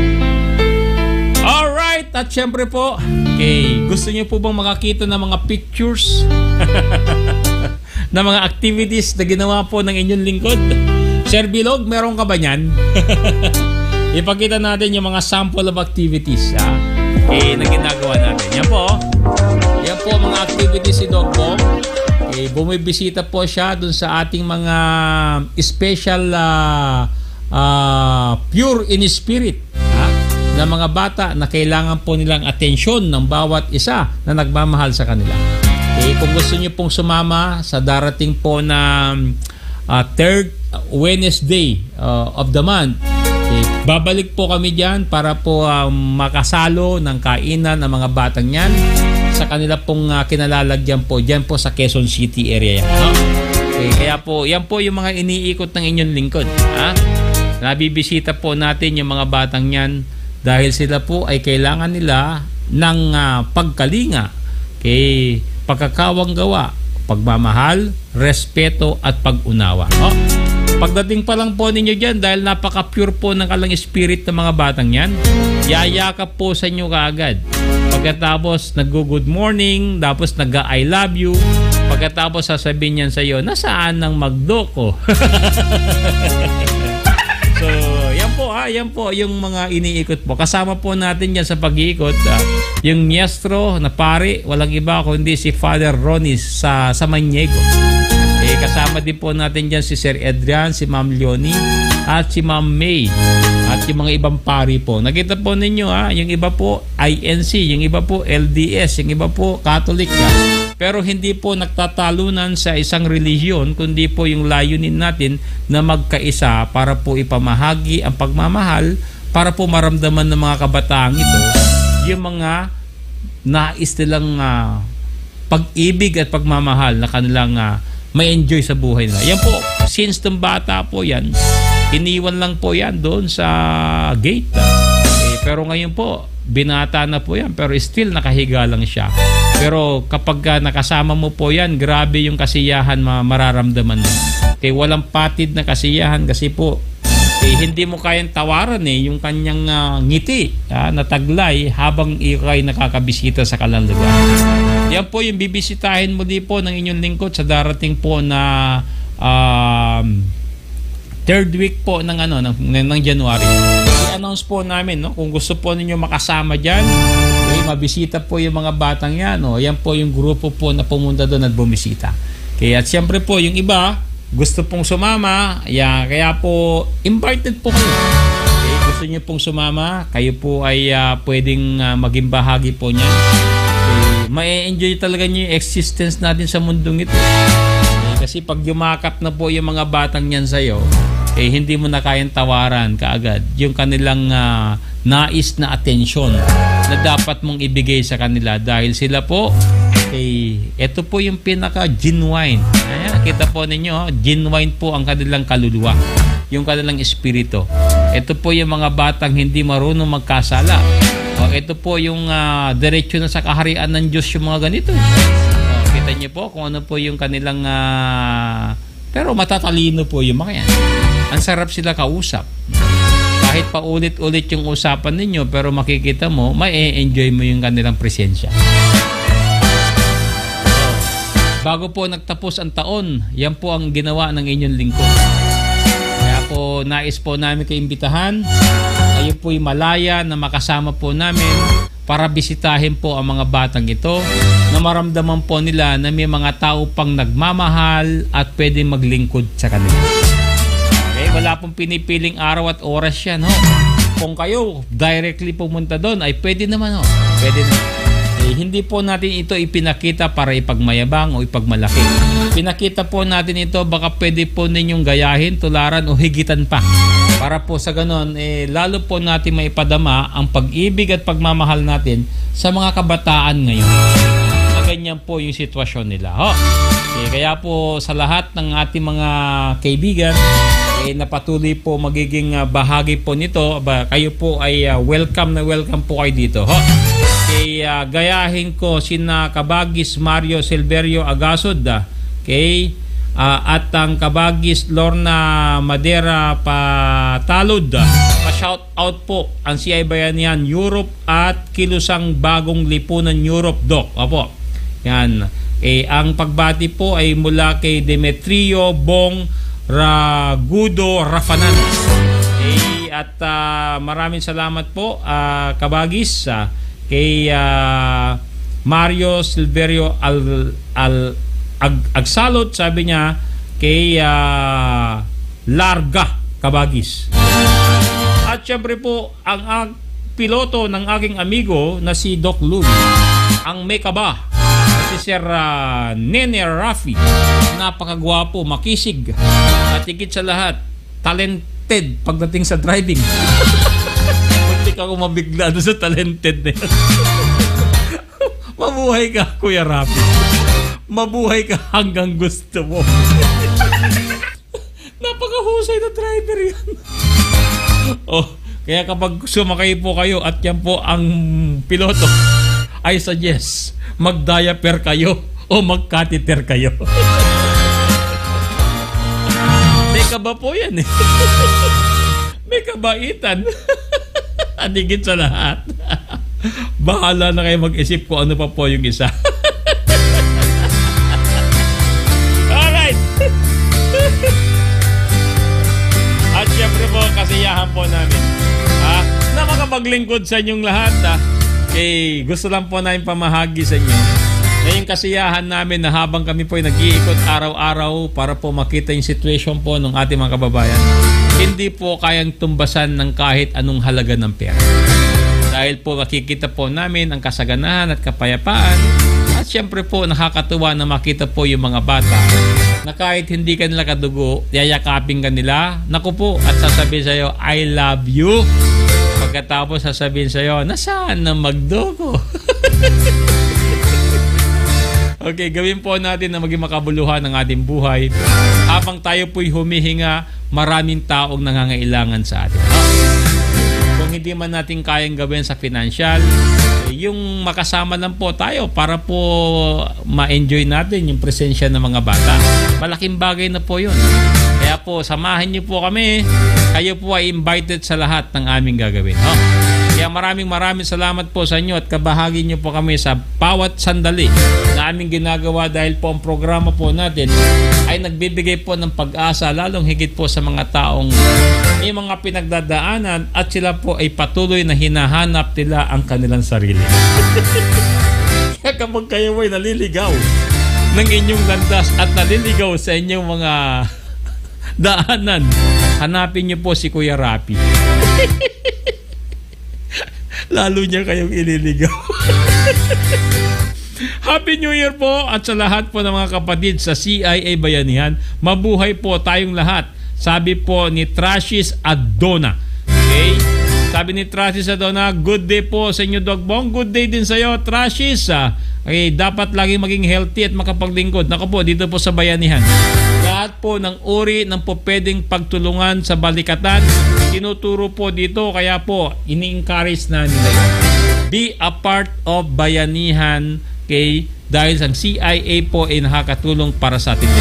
Alright, at syempre po, gusto niyo po bang makakita ng mga pictures na mga activities na ginawa po ng inyong lingkod? Sir Bilog, meron ka ba niyan? Ipakita natin yung mga sample of activities na ginagawa natin. Yan po mga activities si Doc Bong. Bumibisita po siya dun sa ating mga special pure in spirit na mga bata na kailangan po nilang atensyon ng bawat isa na nagmamahal sa kanila. Kung gusto niyo pong sumama sa darating po na third Wednesday of the month, babalik po kami dyan para po makasalo ng kainan ng mga batang yan sa kanila pong kinalalagyan po dyan po sa Quezon City area yan. Kaya po, yan po yung mga iniikot ng inyong lingkod. Nabibisita po natin yung mga batang yan dahil sila po ay kailangan nila ng pagkalinga, pagkakawang gawa, pagmamahal, respeto at pag-unawa. Pagdating pa lang po ninyo dyan, dahil napaka-pure po ng kalang spirit ng mga batang yan, yayakap po sa inyo kaagad. Pagkatapos nag-good morning, tapos nag-I love you, pagkatapos sasabihin niyan sa iyo, nasaan ang magdo ko? So, yan po yung mga iniikot po. Kasama po natin yan sa pag-iikot. Yung Niestro na pare, walang iba kundi si Father Ronnie sa Maniego. Kasama kasama din po natin dyan si Sir Adrian, si Ma'am Leonie, at si Ma'am May. At yung mga ibang pari po. Nakita po ninyo yung iba po INC, yung iba po LDS, yung iba po Catholic. Pero hindi po nagtatalunan sa isang relihiyon, kundi po yung layunin natin na magkaisa para po ipamahagi ang pagmamahal, para po maramdaman ng mga kabataan ito yung mga nais nilang pag-ibig at pagmamahal na kanilang may enjoy sa buhay nila. Yan po, since ng bata po yan, iniwan lang po yan doon sa gate. Pero ngayon po, binata na po yan, pero still nakahiga lang siya. Pero kapag nakasama mo po yan, grabe yung kasiyahan mararamdaman mo. Walang patid na kasiyahan kasi po, hindi mo kayang tawaran yung kanyang ngiti na taglay habang ikay nakakabisita sa kanilang lugar. Yan po yung bibisitahin mo din po ng inyong lingkod sa darating po na third week po ng January. I-announce po namin, kung gusto po ninyo makasama diyan, mabisita po yung mga batang yan. Yan po yung grupo po na pumunta doon at bumisita. At siyempre po yung iba gusto pong sumama, kaya po invited po kayo. Gusto niyo pong sumama, kayo po ay pwedeng maging bahagi po niyan. Ma-enjoy talaga niyo yung existence natin sa mundong ito. Kasi pag yumakap na po yung mga batang yan sa'yo, hindi mo na kayang tawaran kaagad yung kanilang nais na atensyon na dapat mong ibigay sa kanila dahil sila po ito po yung pinaka-genuine. Kita po ninyo, genuine po ang kanilang kaluluwa, yung kanilang espiritu. Ito po yung mga batang hindi marunong magkasala. Ito po yung diretsyo na sa kaharian ng Diyos yung mga ganito. Kita niyo po kung ano po yung kanilang pero matatalino po yung mga yan. Ang sarap sila kausap. Kahit pa ulit-ulit yung usapan ninyo, pero makikita mo, may-enjoy mo yung kanilang presensya. Bago po nagtapos ang taon, yan po ang ginawa ng inyong lingkod. Kaya po nais po namin kayo imbitahan. Kayo po'y malaya na makasama po namin para bisitahin po ang mga batang ito na maramdaman po nila na may mga tao pang nagmamahal at pwedeng maglingkod sa kanila. Wala pong pinipiling araw at oras yan. Kung kayo directly pumunta doon ay pwede naman. Pwede naman. Hindi po natin ito ipinakita para ipagmayabang o ipagmalaki. Pinakita po natin ito baka pwede po ninyong gayahin, tularan o higitan pa. Para po sa ganon, lalo po natin maipadama ang pag-ibig at pagmamahal natin sa mga kabataan ngayon. Na ganyan po yung sitwasyon nila. Kaya po sa lahat ng ating mga kaibigan, na patuloy po magiging bahagi po nito, kayo po ay welcome na welcome po kayo dito. Gayahin ko sina Kabagis Mario Silverio Agasod, at ang Kabagis Lorna Madera Patalod. Pa-shout out po ang CI Bayanihan Europe at Kilusang Bagong Lipunan Europe Doc. Opo. Yan. Ang pagbati po ay mula kay Demetrio Bong Ragudo Rafanan. At maraming salamat po Kabagis kay Mario Silverio Agsalot, sabi niya kay Larga Kabagis. At syempre po ang piloto ng aking amigo na si Doc Lul, ang may kaba, si Sir Nene Rafi, napakagwapo, makisig, at higit sa lahat talented pagdating sa driving. Muntik ako mabigla doon sa talented na yan. Mabuhay ka, Kuya Rafi. Mabuhay ka hanggang gusto mo. Napakahusay na driver yan. Kaya kapag sumakay po kayo at yan po ang piloto, I suggest mag-diaper kayo o mag-catheter kayo. May kaba po yan eh. May kabaitan. At higit sa lahat, bahala na kayo mag-isip kung ano pa po yung isa. Alright. At syempre po, kasiyahan po namin na makapaglingkod sa inyong lahat. Gusto lang po namin pamahagi sa inyo na yung kasiyahan namin na habang kami po ay nag-iikot araw-araw para po makita yung situation po ng ating mga kababayan, hindi po kayang tumbasan ng kahit anong halaga ng pera. Dahil po makikita po namin ang kasaganahan at kapayapaan, at syempre po nakakatuwa na makita po yung mga bata na kahit hindi kanila kadugo, yayakapin kanila, naku po, at sasabihin sa'yo, I love you. Pagkatapos sasabihin sa'yo, nasaan na magdugo? Okay, gawin po natin na maging makabuluhan ng ating buhay. Habang tayo po'y humihinga, maraming taong nangangailangan sa atin. Kung hindi man natin kayang gawin sa financial, yung makasama lang po tayo para po ma-enjoy natin yung presensya ng mga bata. Malaking bagay na po yun. Kaya po, samahan niyo po kami. Kayo po ay invited sa lahat ng aming gagawin. Kaya maraming salamat po sa inyo at kabahagi niyo po kami sa bawat sandali na aming ginagawa dahil po ang programa po natin ay nagbibigay po ng pag-asa lalong higit po sa mga taong may mga pinagdadaanan at sila po ay patuloy na hinahanap nila ang kanilang sarili. Kaya kapag kayo ay naliligaw ng inyong landas at naliligaw sa inyong mga daanan, hanapin niyo po si Kuya Rapi. Lalo niya kayong ililigaw. Happy New Year po at sa lahat po ng mga kapatid sa CIA Bayanihan. Mabuhay po tayong lahat. Sabi po ni Trashis Adona. Okay? Sabi ni Trashis Adona, good day po sa inyo, Dog Bong. Good day din sa iyo, Trashis. Okay, dapat lagi maging healthy at makapaglingkod. Naku po, dito po sa Bayanihan. Lahat po ng uri ng po pwedeng pagtulungan sa balikatan, tinuturo po dito. Kaya po, ini-encourage na nila yun. Be a part of Bayanihan, okay? Dahil ang CIA po ay nakakatulong para sa atin.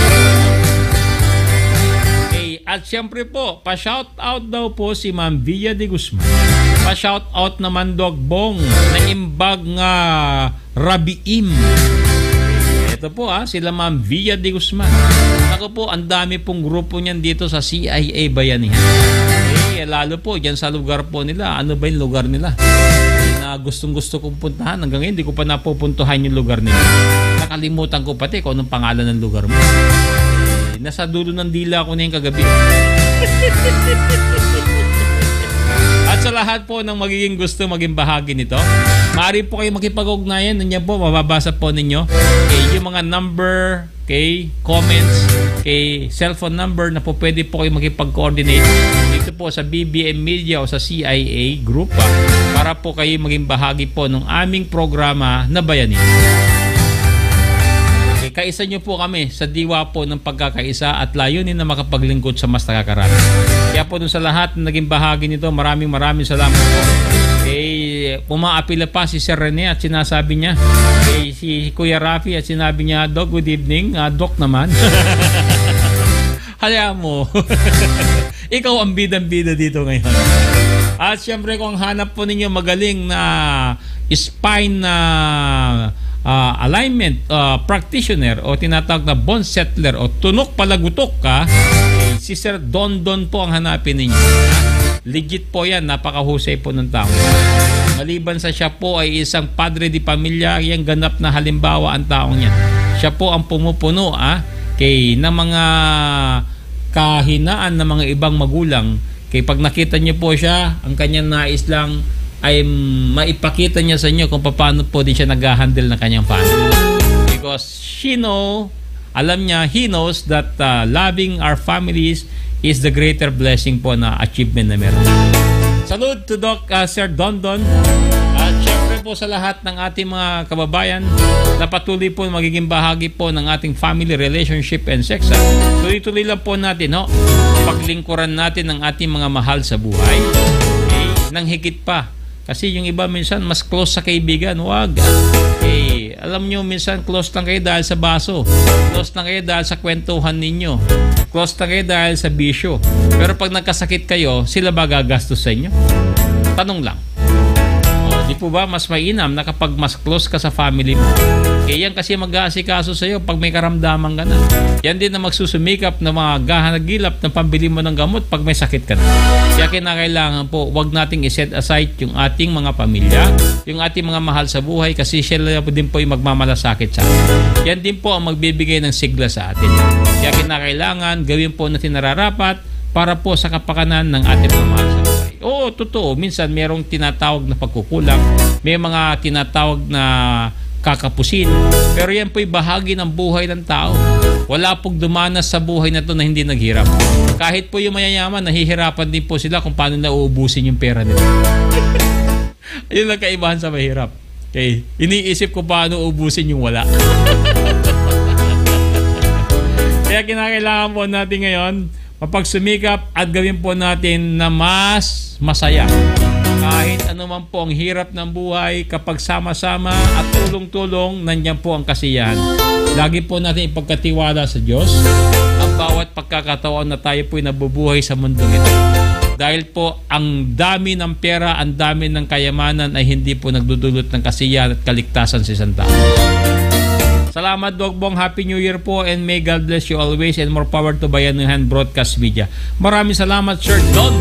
Okay, at syempre po, pa-shout out daw po si Ma'am Villa de Guzman. Pa-shout out naman, Dog Bong, na imbag nga Rabiim. Ito po sila Ma'am Villa de Guzman. Ako po, ang dami pong grupo niyan dito sa CIA Bayanihan. Okay, lalo po, dyan sa lugar po nila. Ano ba yung lugar nila? Na gustong-gusto kong puntahan. Hanggang ngayon, hindi ko pa napupuntuhan yung lugar nila. Nakalimutan ko pati kung anong pangalan ng lugar mo. Nasa dulo ng dila ko na yung kagabi. At sa lahat po ng magiging gusto maging bahagi nito, maaari po kayo makipag-ugnayan. Nandiyan po, mababasa po ninyo. Okay, yung mga number, okay, comments, okay, cellphone number na po pwede po kayo makipag-coordinate dito po sa BBM Media o sa CIA Group para po kayo maging bahagi po ng aming programa na Bayanihan. Okay, kaisa nyo po kami sa diwa po ng pagkakaisa at layunin na makapaglingkod sa mas nakakarami. Kaya po dun sa lahat na naging bahagi nito, maraming salamat po. Okay, pumaapila pa si Sir Rene at sinasabi niya, okay, si Kuya Rafi at sinabi niya, Dog, good evening. Doc naman. Hayaan mo. Ikaw ang bidang-bida dito ngayon. At syempre kung hanap po ninyo magaling na spine na alignment practitioner o tinatawag na bone settler o tunok palagutok ka, si Sir Don po ang hanapin ninyo. Legit po yan, napakahusay po ng tao. Maliban sa siya po ay isang padre di pamilya, yung ganap na halimbawa ang taong yan. Siya po ang pumupuno ng mga kahinaan ng mga ibang magulang. Kaya pag nakita niyo po siya, ang kanyang nais lang ay maipakita niya sa inyo kung paano po din siya nag-handle ng kanyang family. Because he knows that loving our families is the greater blessing po na achievement na meron. Salute to Doc Sir Don. At syempre po sa lahat ng ating mga kababayan na patuloy po magiging bahagi po ng ating family relationship and sex. Tuloy-tuloy lang po natin, paglingkuran natin ang ating mga mahal sa buhay. Okay? Nang higit pa. Kasi yung iba minsan mas close sa kaibigan. Wag. Okay. Alam nyo, minsan close lang kayo dahil sa baso. Close lang kayo dahil sa kwentuhan ninyo. Close lang kayo dahil sa bisyo. Pero pag nagkasakit kayo, sila ba gagastos sa inyo? Tanong lang. Di po ba mas mainam na kapag mas close ka sa family mo? Kaya yan kasi mag-aasikaso sa'yo pag may karamdaman ka na. Yan din na magsusumikap na mga gahanagilap na pambili mo ng gamot pag may sakit ka na. Kaya kinakailangan po, wag nating iset aside yung ating mga pamilya, yung ating mga mahal sa buhay kasi sila din po yung magmamalasakit sa atin. Yan din po ang magbibigay ng sigla sa atin. Kaya kinakailangan gawin po natin nararapat para po sa kapakanan ng ating mga mahal sa buhay. Oo, totoo. Minsan merong tinatawag na pagkukulang. May mga tinatawag na kakapusin. Pero yan po'y bahagi ng buhay ng tao. Wala pong dumanas sa buhay na to na hindi naghirap. Kahit po yung mayayaman, nahihirapan din po sila kung paano na uubusin yung pera nila. Yun lang kaibahan sa mahirap. Okay. Iniisip ko paano uubusin yung wala. Kaya kinakailangan po natin ngayon mapagsumikap at gawin po natin na mas masaya. Kahit anuman po ang hirap ng buhay, kapag sama-sama at tulong-tulong, nandiyan po ang kasiyahan. Lagi po natin ipagkatiwala sa Diyos ang bawat pagkakataon na tayo po'y nabubuhay sa mundong ito. Dahil po ang dami ng pera, ang dami ng kayamanan ay hindi po nagdudulot ng kasiyahan at kaligtasan sa isang tao. Salamat, Dogbong. Happy New Year po and may God bless you always and more power to Bayanihan Broadcast Media. Maraming salamat, Sir Don.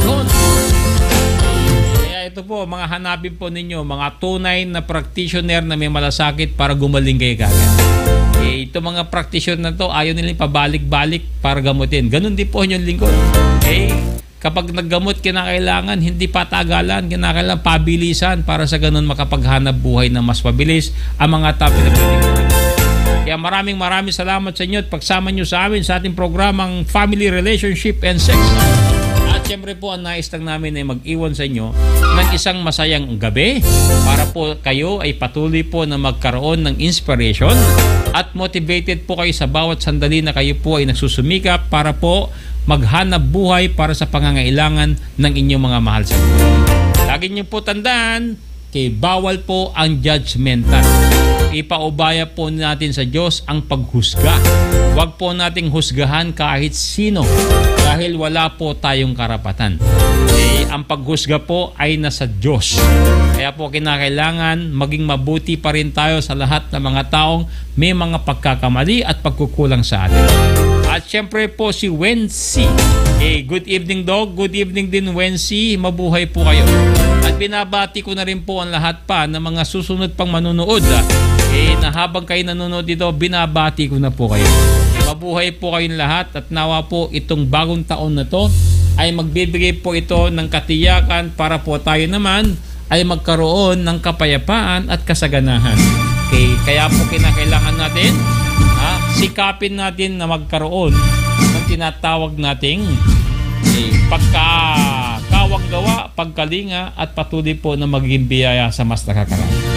Kaya ito po, mga hanapin po ninyo, mga tunay na practitioner na may malasakit para gumaling kayo kagad. Ito mga practitioner na to, ayaw nilang pabalik-balik para gamutin. Ganun din po yung lingkod. Kapag naggamot, kinakailangan hindi patagalan, kinakailangan pabilisan para sa ganun makapaghanap buhay na mas mabilis ang mga topic na pwedeng. Kaya maraming salamat sa inyo at pagsama nyo sa amin sa ating programang Family Relationship and Sex. At syempre po, ang nais lang namin ay mag-iwan sa inyo ng isang masayang gabi para po kayo ay patuloy po na magkaroon ng inspiration at motivated po kayo sa bawat sandali na kayo po ay nagsusumikap para po maghanap buhay para sa pangangailangan ng inyong mga mahal sa buhay. Lagi nyo po tandaan, bawal po ang judgmental. Ipaubaya po natin sa Diyos ang paghusga. Huwag po nating husgahan kahit sino dahil wala po tayong karapatan. Ang paghusga po ay nasa Diyos. Kaya po kinakailangan maging mabuti pa rin tayo sa lahat ng mga taong may mga pagkakamali at pagkukulang sa atin. At syempre po si Wency. Good evening, Dog. Good evening din, Wency. Mabuhay po kayo. At binabati ko na rin po ang lahat pa ng mga susunod pang manunood. Na habang kayo nanonood dito, binabati ko na po kayo. Mabuhay po kayong lahat at nawa po itong bagong taon na to ay magbibigay po ito ng katiyakan para po tayo naman ay magkaroon ng kapayapaan at kasaganahan. Kaya po kinakailangan natin sikapin natin na magkaroon ng tinatawag nating pagkakawang gawa, pagkalinga at patuloy po na magiging biyaya sa mas nakakarami.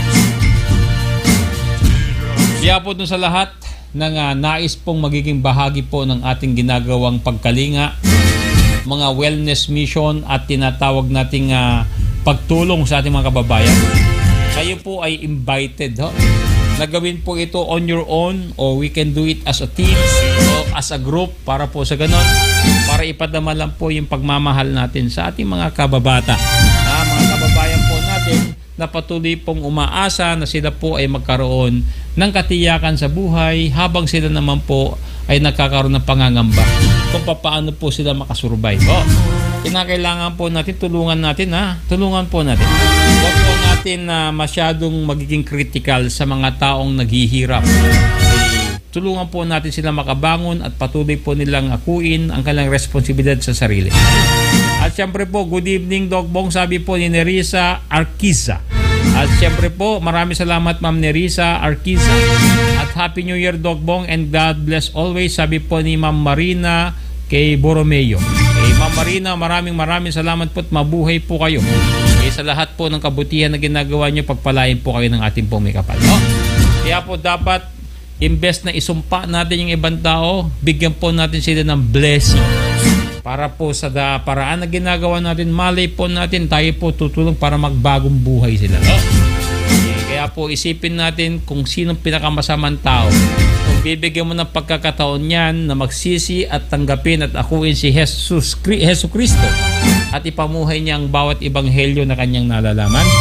Kaya po dun sa lahat ng nais pong magiging bahagi po ng ating ginagawang pagkalinga, mga wellness mission at tinatawag nating pagtulong sa ating mga kababayan, kayo po ay invited. Nagawin po ito on your own or we can do it as a team o as a group para po sa ganon, para ipadama lang po yung pagmamahal natin sa ating mga kababata. Mga kababayan po natin na patuloy pong umaasa na sila po ay magkaroon ng katiyakan sa buhay habang sila naman po ay nagkakaroon ng pangangamba kung paano po sila makasurvive. Kinakailangan po natin, tulungan po natin. Huwag po natin masyadong magiging critical sa mga taong naghihirap. Tulungan po natin sila makabangon at patuloy po nilang akuin ang kanilang responsibilidad sa sarili. At syempre po, good evening, Dogbong, sabi po ni Nerissa Arquiza. At syempre po, maraming salamat Ma'am Nerissa Arquiza. At Happy New Year, Dogbong, and God bless always, sabi po ni Ma'am Marina kay Borromeo. Ma'am Marina, maraming salamat po at mabuhay po kayo. Sa lahat po ng kabutihan na ginagawa nyo, pagpalain po kayo ng ating pong may kapal. Kaya po dapat, imbes na isumpa natin yung ibang tao, bigyan po natin sila ng blessing. Para po sa paraan na ginagawa natin, malay po natin, tayo po tutulong para magbagong buhay sila. Kaya po isipin natin kung sinong pinakamasamang tao. Kung bibigyan mo ng pagkakataon yan na magsisi at tanggapin at akuin si Jesu Cristo at ipamuhay niya ang bawat ebanghelyo na kanyang nalalaman,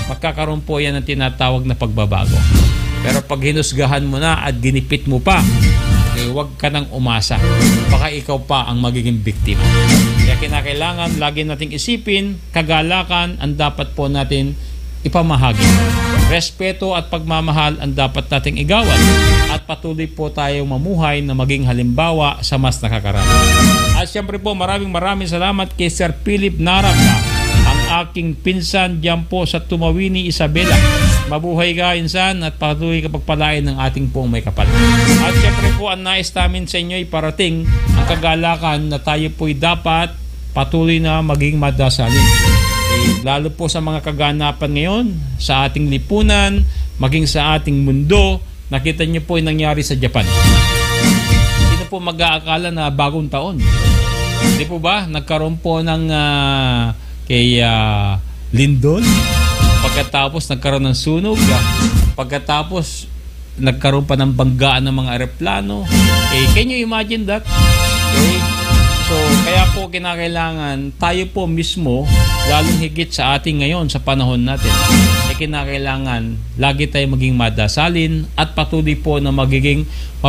magkakaroon po yan ng tinatawag na pagbabago. Pero pag hinusgahan mo na at ginipit mo pa, huwag ka nang umasa. Baka ikaw pa ang magiging biktima. Kaya kinakailangan lagi nating isipin, kagalakan ang dapat po natin ipamahagi. Respeto at pagmamahal ang dapat nating igawan. At patuloy po tayong mamuhay na maging halimbawa sa mas nakakarami. At siyempre po maraming salamat kay Sir Philip Naraga, ang aking pinsan dyan po sa Tumawini, Isabela. Mabuhay ka, insan, at patuloy ka pagpalain ng ating pong may kapal. At syempre po, ang nais namin sa inyo ay parating ang kagalakan na tayo po'y dapat patuloy na maging madasalin. Lalo po sa mga kaganapan ngayon, sa ating lipunan, maging sa ating mundo, nakita niyo po yung nangyari sa Japan. Sino po mag-aakala na bagong taon? Hindi po ba? Nagkaroon po ng kay Lindol. Pagkatapos nagkaroon ng sunog, pagkatapos nagkaroon pa ng banggaan ng mga eroplano. Can you imagine that? So kaya po kinakailangan tayo po mismo, lalong higit sa ating ngayon sa panahon natin, kinakailangan lagi tayo maging madasalin at patuloy po na magiging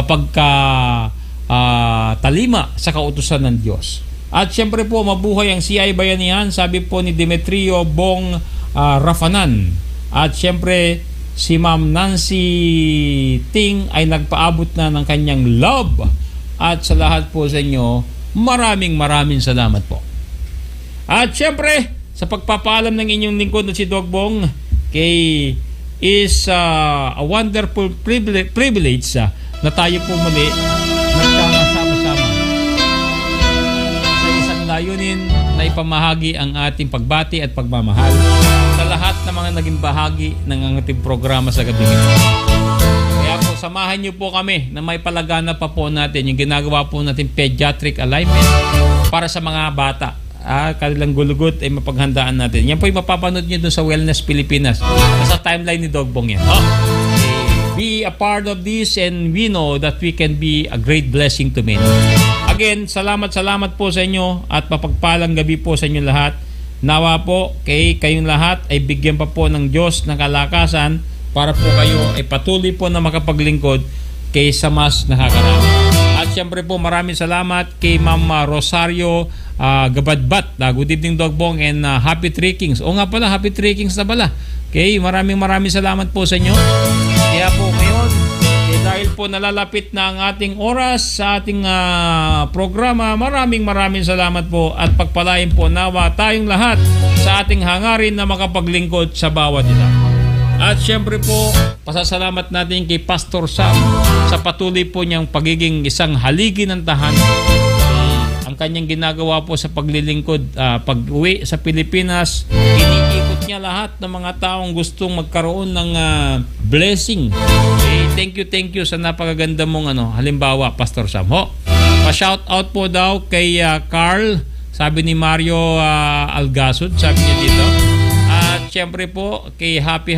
talima sa kautusan ng Diyos. At syempre po mabuhay ang CI Bayanihan, sabi po ni Demetrio Bong Rafanan. At syempre si Ma'am Nancy Ting ay nagpaabot na ng kanyang love. At sa lahat po sa inyo, maraming salamat po. At syempre sa pagpapaalam ng inyong lingkod na si Dogbong, kay is a wonderful privilege na tayo po muli nagkakasama-sama sa isang layunin na ipamahagi ang ating pagbati at pagmamahal sa lahat ng mga naging bahagi ng ating programa sa gabi ito. Kaya po samahan niyo po kami na may palagana pa po natin yung ginagawa po natin pediatric alignment para sa mga bata. Kanilang gulugot ay mapaghandaan natin. Yan po yung mapapanood nyo dun sa Wellness Pilipinas. Nasa timeline ni Dogbong yan. Be a part of this and we know that we can be a great blessing to many. Again, salamat po sa inyo at mapagpalang gabi po sa inyo lahat. Nawa po kayong lahat ay bigyan pa po ng Diyos ng kalakasan para po kayo ay patuloy po na makapaglingkod kaysa mas nakakarami. At siyempre po maraming salamat kay Ma'am Rosario Gabadbat. Good evening Dogbong and happy trekkings. O nga pala, happy trekkings na pala. Okay, maraming salamat po sa inyo. Kaya po ngayon, dahil po nalalapit na ang ating oras sa ating programa, maraming salamat po at pagpalain po nawa tayong lahat sa ating hangarin na makapaglingkod sa bawat isa. At syempre po, pasasalamat natin kay Pastor Sam sa patuloy po niyang pagiging isang haligi ng tahanan. Ang kanyang ginagawa po sa paglilingkod, pag-uwi sa Pilipinas, iniikot niya lahat ng mga taong gustong magkaroon ng blessing. Thank you sa napakaganda mong halimbawa, Pastor Sam. Pa-shout out po daw kay Carl, sabi ni Mario Algasud, sabi niya dito. At syempre po kay happy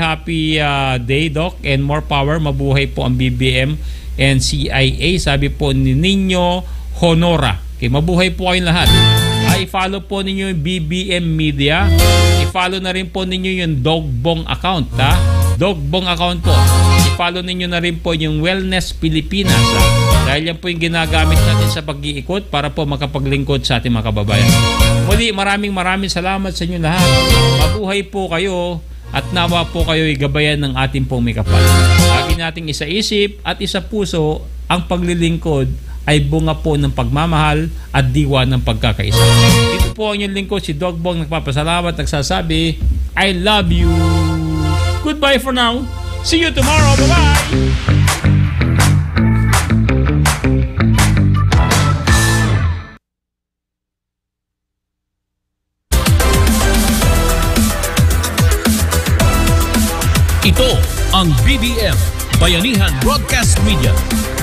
day Doc and more power, mabuhay po ang BBM and CIA, sabi po ni Nino Honora. Okay, mabuhay po kayong lahat. I-follow po ninyo yung BBM Media. I-follow na rin po ninyo yung Dogbong account. Dogbong account po. I-follow ninyo na rin po yung Wellness Pilipinas. Dahil yan po yung ginagamit natin sa pag-iikot para po makapaglingkod sa ating mga kababayan. Muli, maraming salamat sa inyo lahat. Mabuhay po kayo at nawa po kayo gabayan ng ating pong may kapal. Lagi nating isa-isip at isa-puso ang paglilingkod ay bunga po ng pagmamahal at diwa ng pagkakaisa. Ito po ang inyong lingkod, si Dogbong, nagpapasalamat, nagsasabi, I love you. Goodbye for now. See you tomorrow. Bye-bye. Ito ang BBM, Bayanihan Broadcast Media.